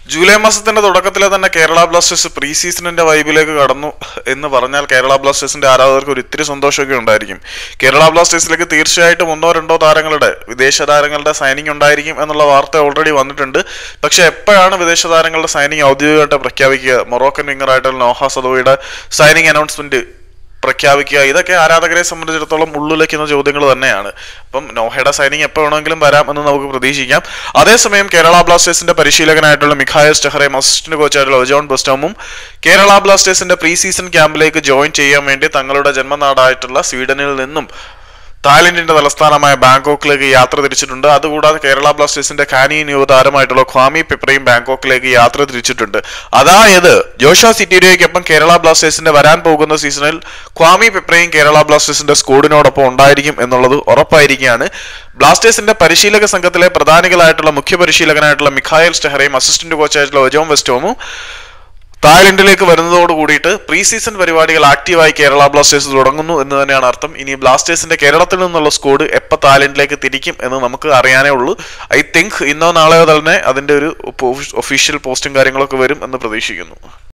July മാസത്തിന്റെ തുടക്കത്തിലെ തന്നെ കേരള ബ്ലാസ്റ്റേഴ്സ് പ്രീ സീസണിന്റെ വൈബിലേക്ക് കടന്നു എന്ന് പറഞ്ഞാൽ കേരള ബ്ലാസ്റ്റേഴ്സിന്റെ ആരാധകർക്ക് ഒരു ഇത്തിരി സന്തോഷമൊക്കെ ഉണ്ടായിരിക്കും. കേരള ബ്ലാസ്റ്റേഴ്സിലേക്ക് തീർച്ചയായിട്ടും 1-2 താരങ്ങളുടെ വിദേശ താരങ്ങളുടെ സൈനിങ് ഉണ്ടായിരിക്കും എന്നുള്ള വാർത്ത ഓൾറെഡി വന്നിട്ടുണ്ട്. പക്ഷെ എപ്പോഴാണ് വിദേശ താരങ്ങളുടെ സൈനിങ് ഔദ്യോഗികമായിട്ട് പ്രഖ്യാപിക്കുക? മൊറോക്കൻ വിങ്ങറായിട്ടുള്ള നോഹ സദോയുടെ സൈനിങ് അനൗൺസ്മെന്റ് പ്രഖ്യാപിക്കുക, ഇതൊക്കെ ആരാധകരെ സംബന്ധിച്ചിടത്തോളം ഉള്ളിലേക്കുന്ന ചോദ്യങ്ങൾ തന്നെയാണ്. അപ്പം നോഹയുടെ സൈനിങ് എപ്പോൾ വേണമെങ്കിലും വരാം എന്ന് നമുക്ക് പ്രതീക്ഷിക്കാം. അതേസമയം കേരള ബ്ലാസ്റ്റേഴ്സിന്റെ പരിശീലകനായിട്ടുള്ള മിഖായൽ സ്റ്റെഹറയും അസിസ്റ്റന്റ് കോച്ചായിട്ടുള്ള ഒജോൺ ബെസ്റ്റോമും കേരള ബ്ലാസ്റ്റേഴ്സിന്റെ പ്രീ സീസൺ ക്യാമ്പിലേക്ക് ജോയിൻ ചെയ്യാൻ വേണ്ടി തങ്ങളുടെ ജന്മനാടായിട്ടുള്ള സ്വീഡനിൽ നിന്നും തായ്ലൻഡിന്റെ തലസ്ഥാനമായ ബാങ്കോക്കിലേക്ക് യാത്ര തിരിച്ചിട്ടുണ്ട്. അതുകൂടാതെ കേരള ബ്ലാസ്റ്റേഴ്സിന്റെ കാനിയൻ യുവതാരമായിട്ടുള്ള ഖ്വാമി പെപ്രയും ബാങ്കോക്കിലേക്ക് യാത്ര തിരിച്ചിട്ടുണ്ട്. അതായത് ജോഷ സിറ്റീരിയോയ്ക്കൊപ്പം കേരള ബ്ലാസ്റ്റേഴ്സിന്റെ വരാൻ പോകുന്ന സീസണിൽ ഖ്വാമി പെപ്രയും കേരള ബ്ലാസ്റ്റേഴ്സിന്റെ സ്ക്വാഡിനോടൊപ്പം ഉണ്ടായിരിക്കും എന്നുള്ളത് ഉറപ്പായിരിക്കുകയാണ്. ബ്ലാസ്റ്റേഴ്സിന്റെ പരിശീലക സംഘത്തിലെ പ്രധാനികളായിട്ടുള്ള മുഖ്യ പരിശീലകനായിട്ടുള്ള മിഖായൽ സ്റ്റെഹറയും അസിസ്റ്റന്റ് കോച്ചായിട്ടുള്ള ഒജോൺ വെസ്റ്റോമും തായ്ലൻഡിലേക്ക് വരുന്നതോട് കൂടിയിട്ട് പ്രീ സീസൺ പരിപാടികൾ ആക്റ്റീവായി കേരള ബ്ലാസ്റ്റേഴ്സ് തുടങ്ങുന്നു എന്ന് തന്നെയാണ് അർത്ഥം. ഇനി ബ്ലാസ്റ്റേഴ്സിന്റെ കേരളത്തിൽ നിന്നുള്ള സ്ക്വാഡ് എപ്പോൾ തായ്ലൻഡിലേക്ക് തിരിക്കും എന്ന് നമുക്ക് അറിയാനേ ഉള്ളൂ. ഐ തിങ്ക് ഇന്നോ നാളെയോ തന്നെ അതിന്റെ ഒരു ഒഫീഷ്യൽ പോസ്റ്റും കാര്യങ്ങളൊക്കെ വരും എന്ന് പ്രതീക്ഷിക്കുന്നു.